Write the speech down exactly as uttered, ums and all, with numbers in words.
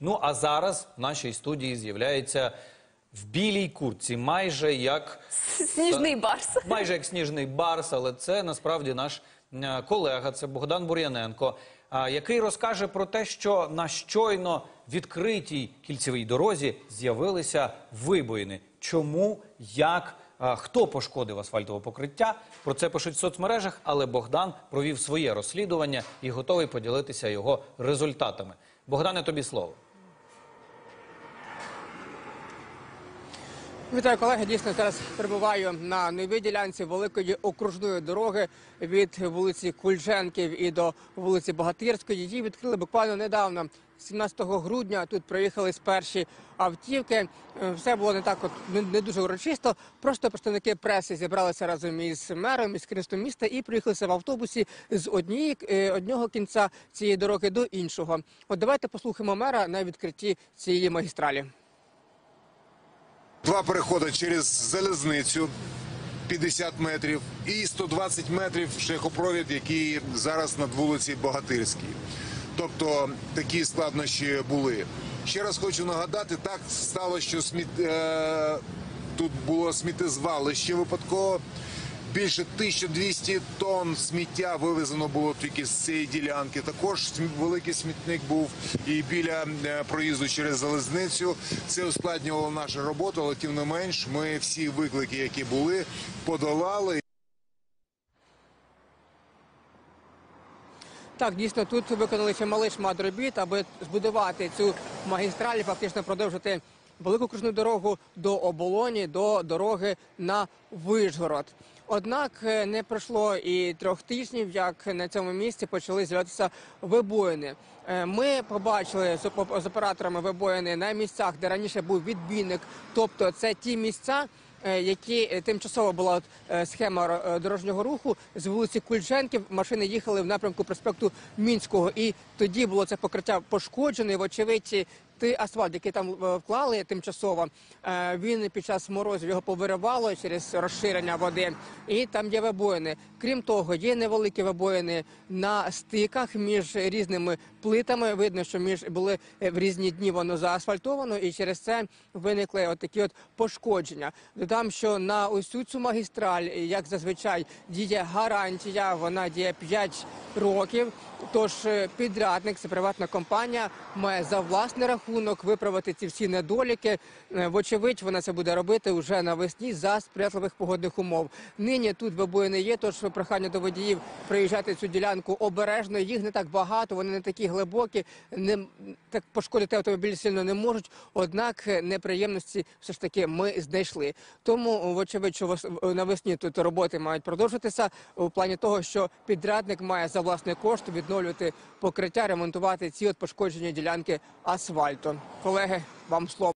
Ну, а зараз в нашій студії з'являється в білій куртці, майже як... Сніжний барс. Майже як сніжний барс, але це насправді наш колега, це Богдан Бур'яненко, який розкаже про те, що на щойно відкритій кільцевій дорозі з'явилися вибоїни. Чому, як, хто пошкодив асфальтове покриття? Про це пишуть в соцмережах, але Богдан провів своє розслідування і готовий поділитися його результатами. Богдане, тобі слово. Вітаю, колеги. Дійсно, зараз перебуваю на новій ділянці великої окружної дороги від вулиці Кульченків і до вулиці Богатирської. Її відкрили буквально недавно, сімнадцятого грудня. Тут приїхали перші автівки. Все було не так, от не дуже урочисто. Просто представники преси зібралися разом із мером, із керівництвом міста і приїхалися в автобусі з однієї, одного кінця цієї дороги до іншого. От давайте послухаємо мера на відкритті цієї магістралі. Два переходи через залізницю п'ятдесят метрів і сто двадцять метрів шляхопровід, який зараз над вулиці Богатирській. Тобто такі складнощі були. Ще раз хочу нагадати, так сталося, що сміт... е... тут було сміттєзвалище випадково. Більше тисячі двісті тонн сміття вивезено було тільки з цієї ділянки. Також великий смітник був і біля проїзду через залізницю. Це ускладнювало нашу роботу, але тим не менш ми всі виклики, які були, подолали. Так, дійсно, тут виконали чималий шмат робіт, аби збудувати цю магістраль, фактично продовжити велику окружну дорогу до Оболоні, до дороги на Вишгород. Однак не пройшло і трьох тижнів, як на цьому місці почали з'являтися вибоїни. Ми побачили з операторами вибоїни на місцях, де раніше був відбійник, тобто це ті місця, які тимчасово була схема дорожнього руху. З вулиці Кульченків машини їхали в напрямку проспекту Мінського, і тоді було це покриття пошкоджене. Вочевидь, той асфальт, який там вклали тимчасово, він під час морозів його повиривало через розширення води, і там є вибоїни. Крім того, є невеликі вибоїни на стиках між різними плитами. Видно, що між були в різні дні воно заасфальтовано, і через це виникли от такі от пошкодження. Додам, що на усю цю магістраль, як зазвичай, діє гарантія, вона діє п'ять років. Тож підрядник, це приватна компанія, має за власний рахунок виправити ці всі недоліки. Вочевидь, вона це буде робити вже навесні за сприятливих погодних умов. Нині тут вибоїни є, тож прохання до водіїв приїжджати цю ділянку обережно. Їх не так багато, вони не такі глибокі, не так пошкодити автомобіль сильно не можуть. Однак неприємності все ж таки ми знайшли. Тому, вочевидь, що навесні тут роботи мають продовжитися у плані того, що підрядник має за власний кошт відновлювати покриття, ремонтувати ці от пошкоджені ділянки асфальту. Колеги, вам слово.